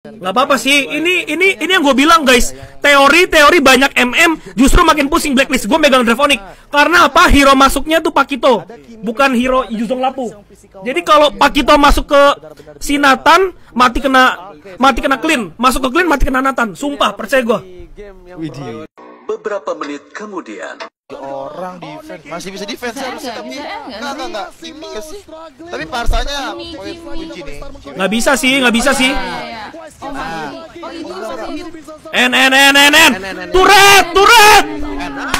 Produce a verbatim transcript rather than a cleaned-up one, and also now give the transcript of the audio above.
Nggak apa-apa sih. Ini ini ini yang gue bilang guys. Teori-teori banyak M M justru makin pusing blacklist. Gue megang Dravonic. Karena apa? Hero masuknya tuh Pakito, bukan hero Yuzong Lapu. Jadi kalau Pakito masuk ke si Nathan, mati kena mati kena clean. Masuk ke clean mati kena Nathan. Sumpah, percaya gue. Beberapa menit kemudian, orang defense masih bisa defense harusnya, tapi enggak enggak enggak ini ya sih. Tapi parsanya kunci nih. Nggak bisa sih, nggak bisa sih. Oh itu N N N N N. Turret, turret.